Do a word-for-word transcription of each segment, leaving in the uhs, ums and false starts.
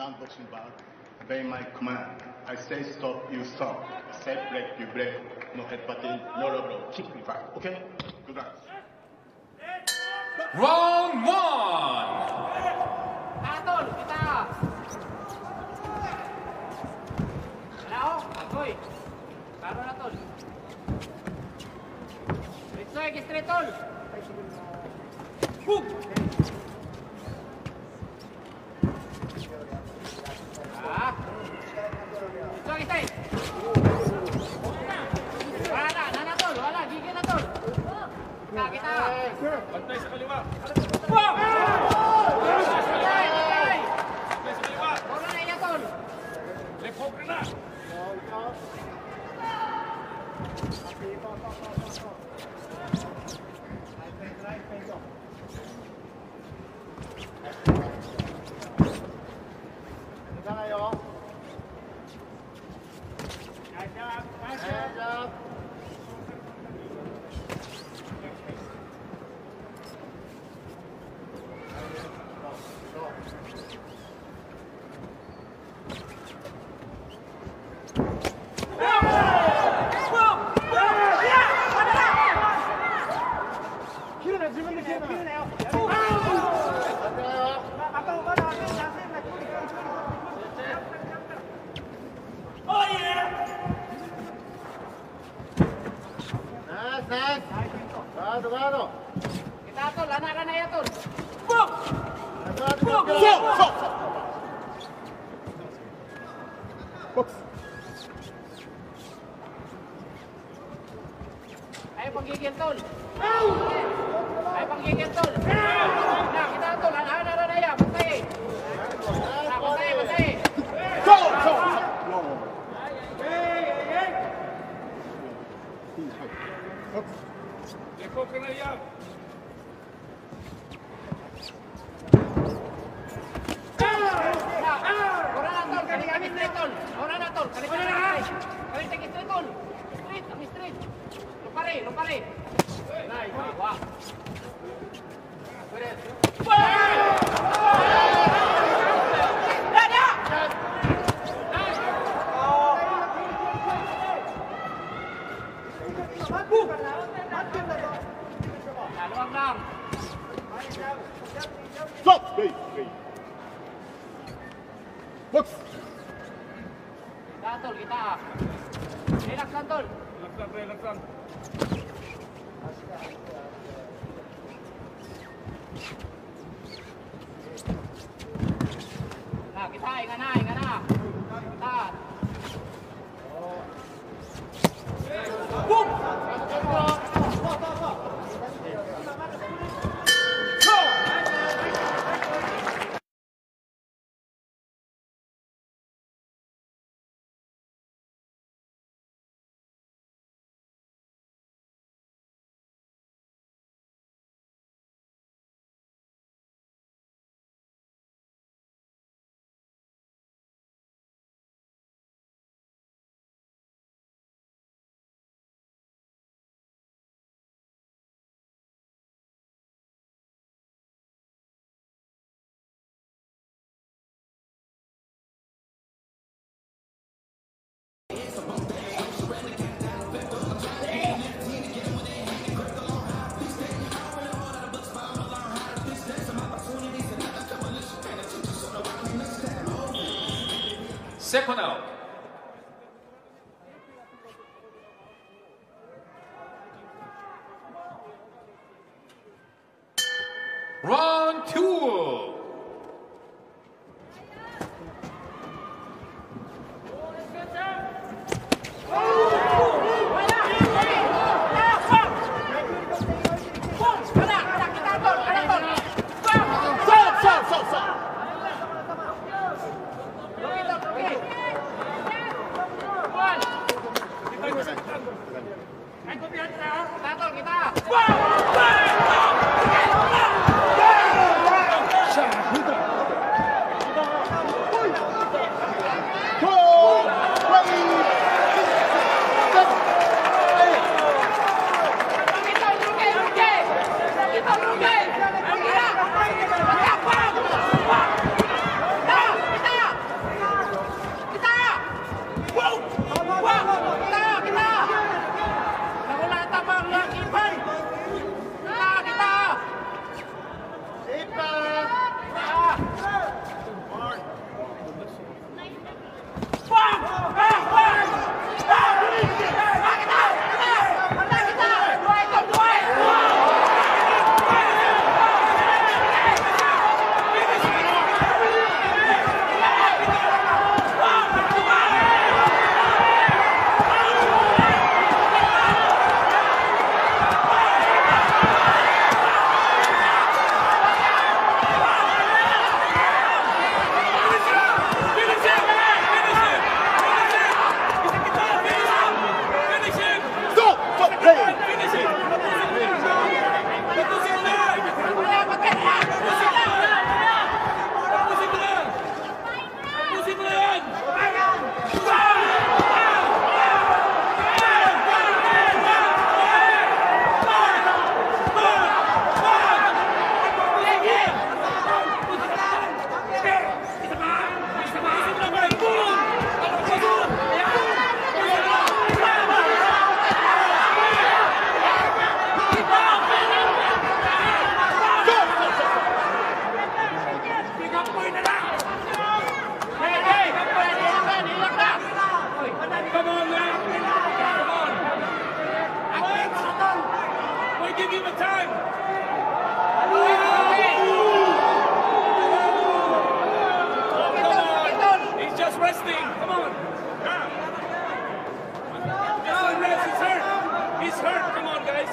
not watching back. Obey my command. I say stop, you stop. I say break, you break. No headbutting, no low blow. Kick me back. Okay? Good luck. Round one. Atul, kita. Hello, Atul. Baru Atul. Straight, straight, straight, Atul. Boom. Ah. Straight, straight. Wala na, na Atul, wala, gigil Atul. Kita, kita. Bantay sa kaliwa. Wow! Bantay, bantay. Bantay sa kaliwa. Wala na iya Atul. Left hook na. Kita Atul, anak na iya Atul. Boom! Boom! Box. Ayo panggigil Tol. Ayo panggigil Tol. Nah, kita Tol, anak na iya, bantay. Nah, bantay, bantay. Go! Go! Left hook na yan. Orang na Tol, kali kami straight Tol. Orang na Tol, kali kami straight. Kali tinggi straight Tol. Straight, kami straight. Lupa rin, lupa rin. Nice, wah. Beres. Luang lang. Stop! Wait, wait. Box. Kita Tol, kita. Relax lang Tol. Relax lang, relax lang. Nah, kita ingat na, ingat na. Kita. Boom! Second out. Round two. Kita Tol, kita. Kita. He's resting. Come on. Yeah. Just one rest. He's hurt. He's hurt. Come on, guys.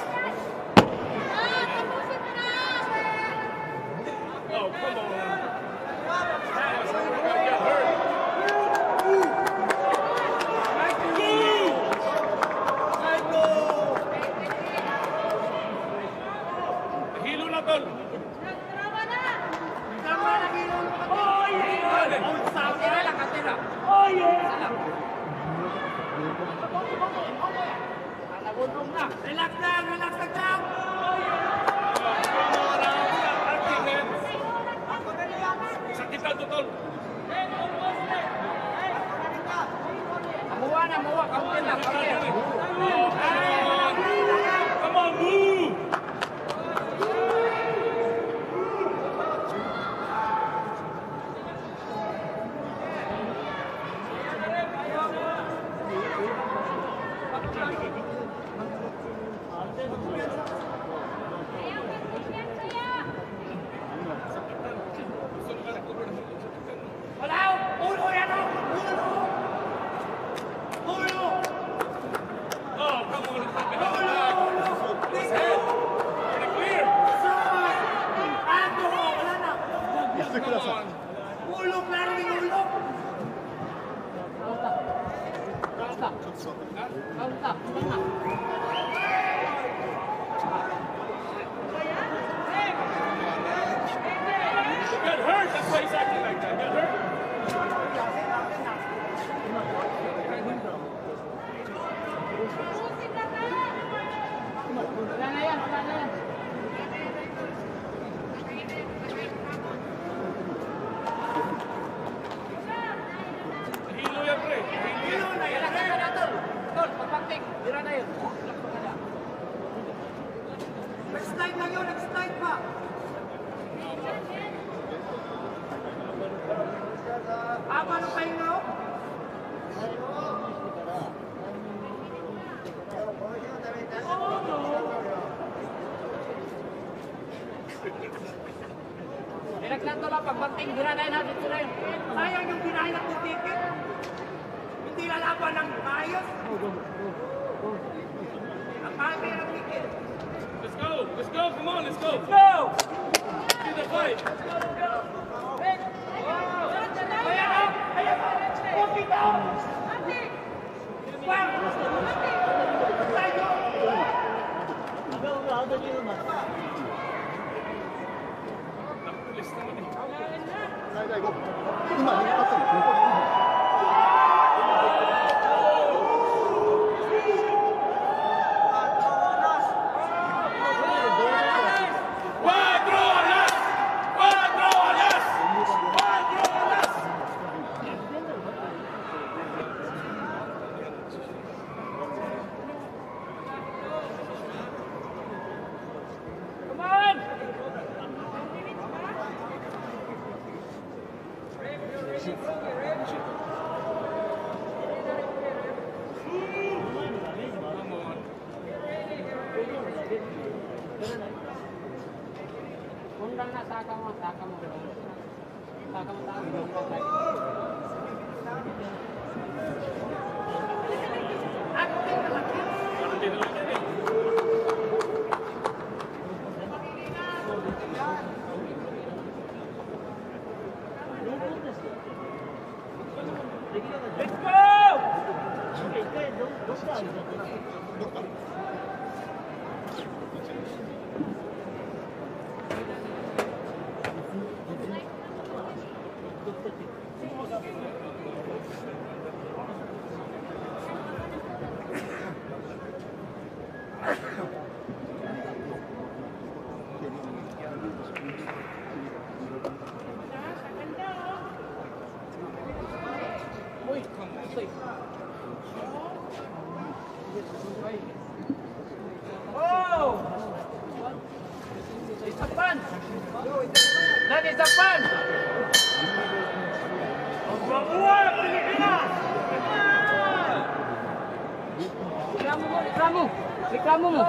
Oh, come on. Get hurt. Hilo na tol. Relax lang, relax lang lang. Sakitan to tol. Amuha na, amuha. Kaunti lang, kaunti. Come on, move. Ulog na rin, ulog! Kaunta. Kaunta. Kaunta. Get hurt. That's why he's acting like that. Get hurt. Wala na yan, wala na yan. Hilo yan, pre. Hilo na yan. Relax ka na, tol. Tol, pagpagtik. Dira na yun. Nag-slide lang yun, nag-slide pa. Ah, paano pa yun, no? Relax lang, tol. Pagpagtik. Dira na yun, dito na yun. Sayang yung binahin ng ticket. Hindi lalaban ng ayos. Ang mahal kayo ng ticket. Let's go. Let's go. Come on. Let's go. Let's go! See the fight. Ayan o! Ayan o! Okay daw! Wow! Tayo! Napulis naman eh. Cuatro alas! Cuatro alas! Cuatro alas! Come on! Undang na, saka mo, saka mo. Saka mo, saka mo. Let's go! Uy, uy. Oh! Isa pan! Nan, isa pan! Mabuhay ang Pilipinas! Reklamo mo, reklamo! Reklamo mo!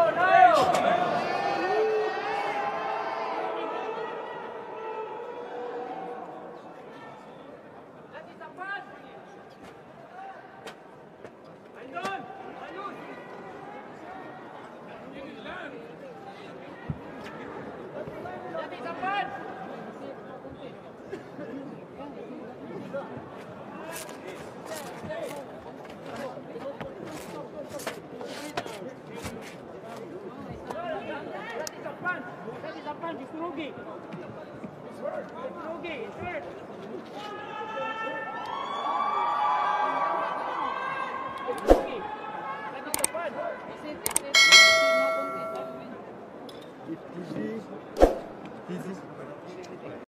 Nan, isa pan! Rugi. It's Rugi. It's hurt.